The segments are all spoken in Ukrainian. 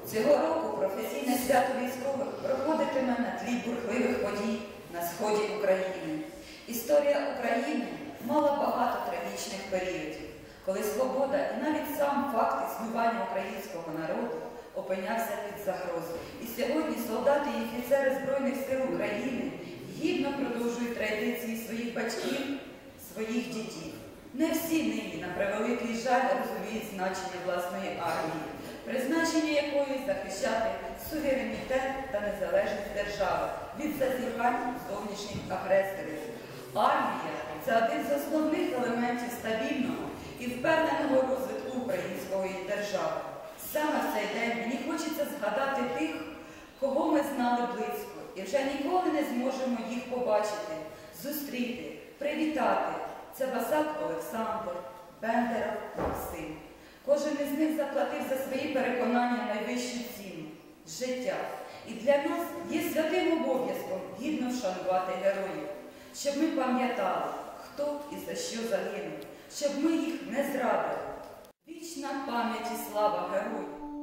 Цього року професійне свято військових проходитиме на тлі бурхливих подій на сході України. Історія України мала багато трагічних періодів, коли свобода і навіть сам факт існування українського народу опинявся під загрозою. І сьогодні солдати і офіцери Збройних сил України гідно продовжують традиції своїх батьків, своїх дітей. Не всі нині, на превеликий жаль, розуміють значення власної армії, призначення якої захищати суверенітет та незалежність держави від зазіхань зовнішніх агресорів. Армія – це один з основних елементів стабільного і впевненого розвитку української держави. Саме в цей день мені хочеться згадати тих, кого ми знали близько, і вже ніколи не зможемо їх побачити, зустріти, привітати. Це Басак Олександр, Бендеров Максим. Кожен із них заплатив за свої переконання найвищу ціну – життя. І для нас є святим обов'язком гідно вшанувати героїв, щоб ми пам'ятали, хто і за що загинув, щоб ми їх не зрадили. Вічна пам'ять і слава героїв!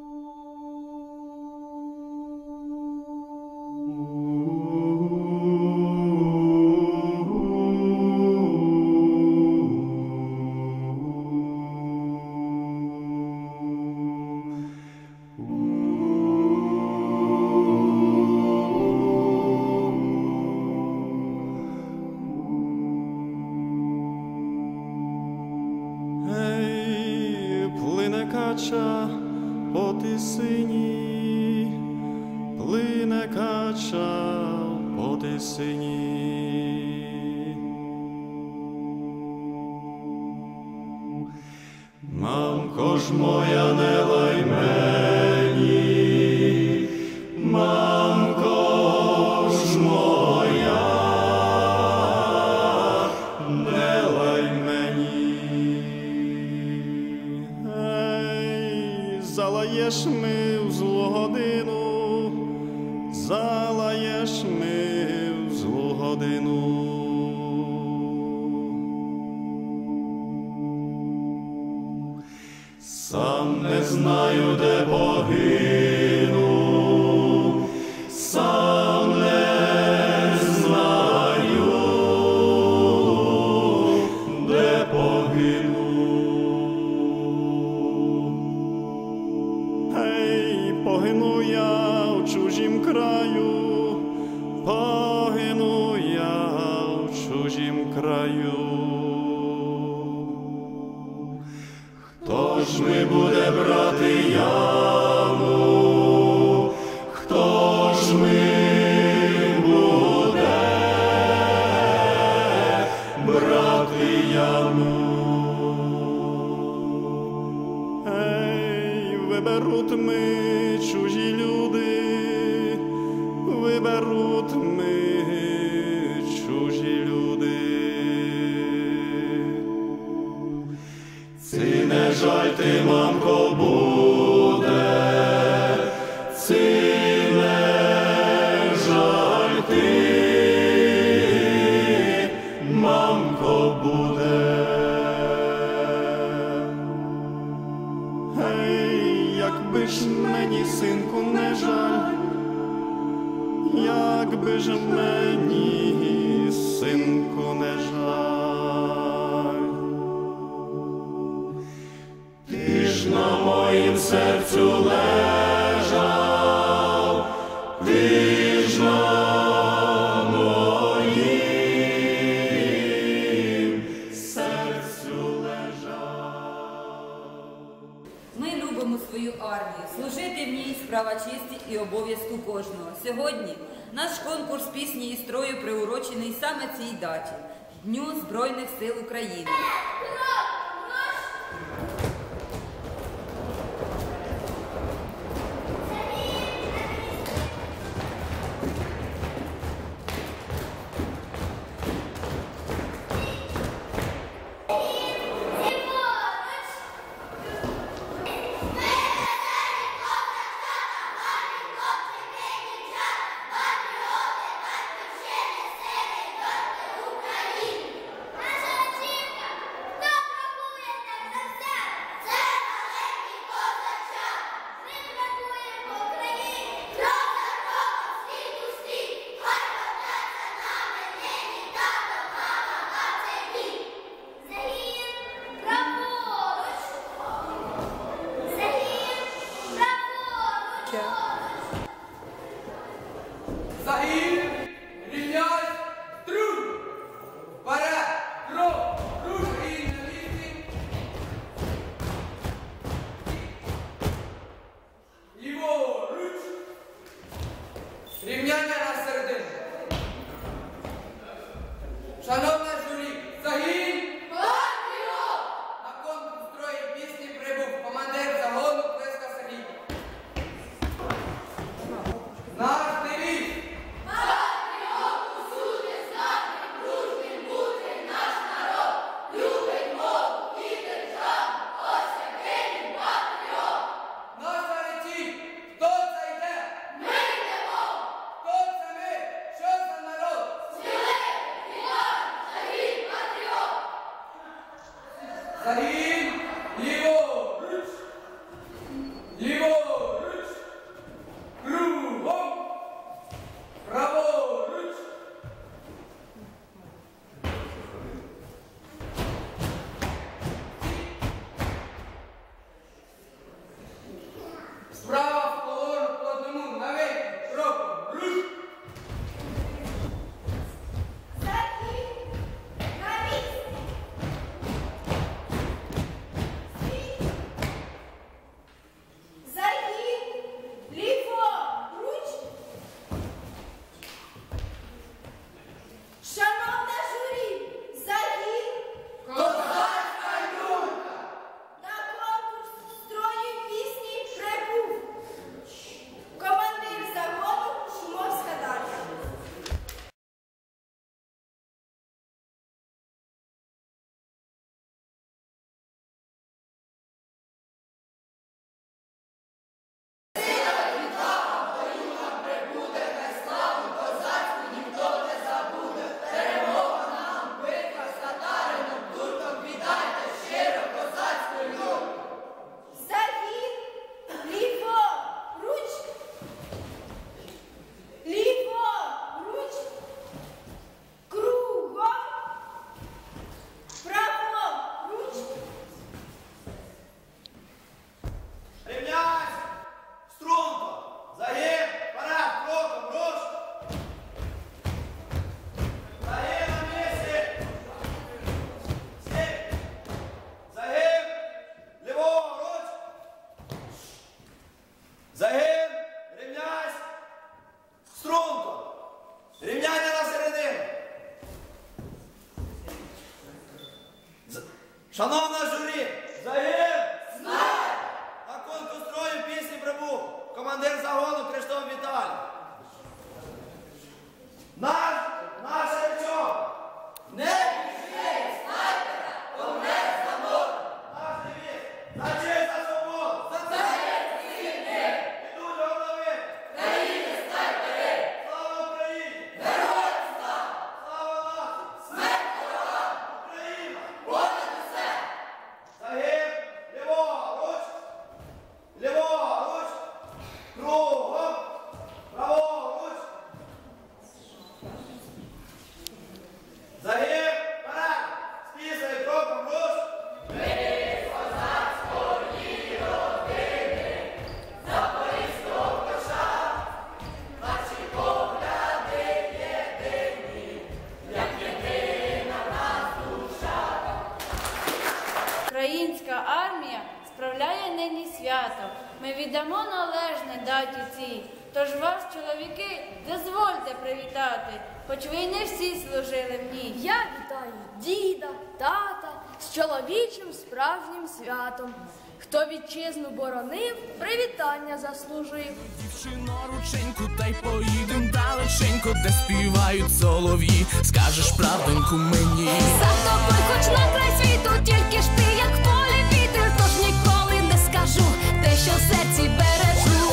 Кача по Тисині, плине кача по Тисині. Мамко ж моя, не лай мені, мамко ж моя, не лай мені. Залаєш ми в злу годину, залаєш ми в злу годину. Сам не знаю, де погину, сам не знаю, де погину. Погину я в чужім краю, погину я в чужім краю. Хто ж ми буде брати яму? Хто ж ми буде брати яму? Виберуть ми чужі люди, виберуть ми чужі люди. Ці не жаль ти, мамко, буде, ці не жаль ти, мамко, буде. Якби ж мені, синку, не жаль, якби ж мені, синку, не жаль. Ти ж на моїм серцю лежав, ти ж на моїм серцю лежав. Ми любимо свою армію, служити в ній – справа честі і обов'язку кожного. Сьогодні наш конкурс пісні і строю приурочений саме цій даті – Дню Збройних сил України. Наша Загін, рівняй, струнь! Вперед, крок, руш і на місці. Ліворуч. Рівняння на середину. Шановне журі, загін! На конкурс строї пісні прибув командир загону Плеска Сергій. Наш девіз! Наша речі! Хто це йде? Ми йдемо! Хто це ми? Що за народ? Загін! Ліворуч! Ліворуч! Кругом! Праворуч! Справа в колону по одному, на вихід, кроком, руш! Шановне журі, загін Козацька юрта! на конкурс строю пісні прибув. Командир загону Шумовська Дар'я. Загін ліворуч. Ліворуч. Кругом. Праворуч. Рівняйсь! Струнко! Загін! Вперед! Кроком! Руш! Загін на місці! Стій! Загін! Ліворуч! Загін! Рівняйсь! Струнко! Рівняння на середину! Шановна журі! Загін! На конкурс строю пісні прибув командир загону Криштоф Віталій. Наш речок! Не біжи, снайпера, помре за мор! Наш девіз! За честь, за свободу! За честь, вільних! Ідуть голови! Країни, снайпери! Слава Україні! Героям слава! Слава нації! Смерть ворогам! Україна! Понад усе! Загін! Ліворуч! Ліворуч! Кругом! Праворуч! Загін! Вперед! З піснею кроком руш! Українська армія справляє нині свято. Ми віддамо належне даті цій. Тож вас, чоловіки, дозвольте привітати, хоч ви й не всі служили в ній. Я вітаю діда, тата з чоловічим справжнім святом. Хто вітчизну боронив, привітання заслужив. Дівчино, рученьку, та й поїдем далеченько, де співають солов'ї. Скажеш правдоньку мені. За тобою хоч на край світу, тільки ж ти, як в полі вітер, тож ніколи не скажу те, що в серці бережу.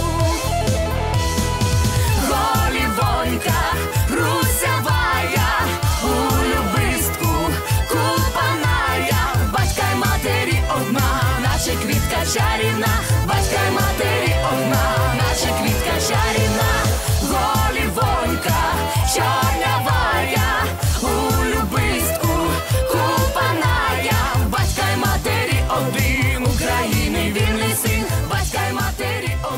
Голівонька, русявая, у любистку купаная, батька й матері одна, наче квітка чарівна, батька й матері одна, наче квітка чарівна. Голівонька, чорнявая, у любистку купаная, батька й матері один, України вільний син, батька й матері один.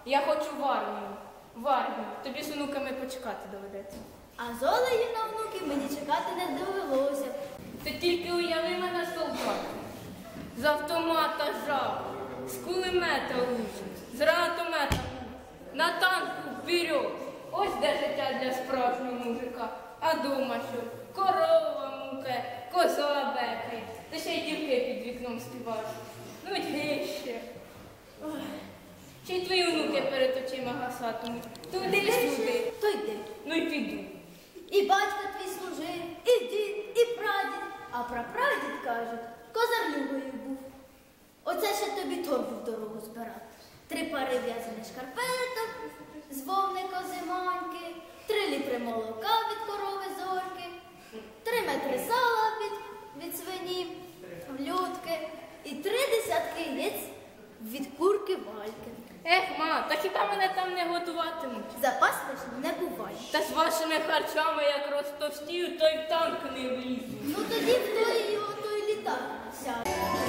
Я хочу в армію. В армію. Тобі з онуками почекати доведеться. А з Олею на внуків мені чекати не довелося. Ти тільки уяви мене солдата. З автомата жав, з кулемета лучить, з гранатомета був, на танку вперед. Ось де життя для справжнього мужика. А дома що? Корова муке, коза бекає. Та ще й дівки під вікном співають. Ну йди ще. Ой. Ще й твої онуки перед очима гасатимуть. Туди-сюди. То йди. Ну й піду. І батько твій служив, і дід, і прадід. А прапрадід, кажуть, козарлюгою був. Оце ще тобі торбу в дорогу збирати. 3 пари в'язаних шкарпеток, з вовни козиманьки, 3 літри молока від корови зорки, 3 метри сала від свині, влюдки і 3 десятки яєць від курки вальки. Ех, ма, та хіба мене там не готуватимуть? Запас лишнім не буває. Та з вашими харчами як розтовстію, то й в танк не влізу. Ну тоді в той літак сяде.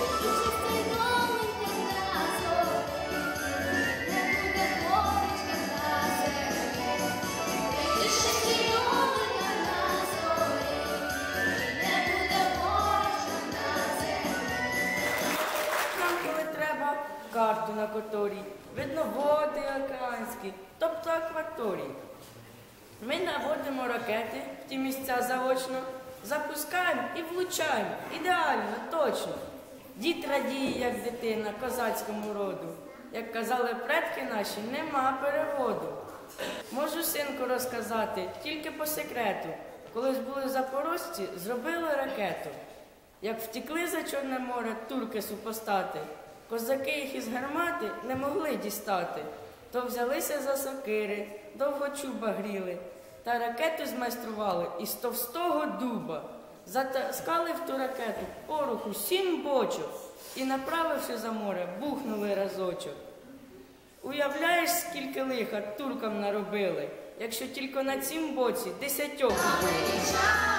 Нам коли треба карту на которій, видно води океанські, тобто акваторії. Ми наводимо ракети в ті місця заочно, запускаємо і влучаємо. Ідеально, точно. Дід радіє, як дитина, козацькому роду. Як казали предки наші, нема переводу. Можу синку розказати, тільки по секрету. Колись були запорожці, зробили ракету. Як втекли за Чорне море турки супостати, козаки їх із гармати не могли дістати. То взялися за сокири, довго чуба гріли, та ракету змайстрували із товстого дуба. Затаскали в ту ракету пороху 7 бочок і, направивши за море, бухнули разочок. Уявляєш, скільки лиха туркам наробили, якщо тільки на цім боці 10 убили.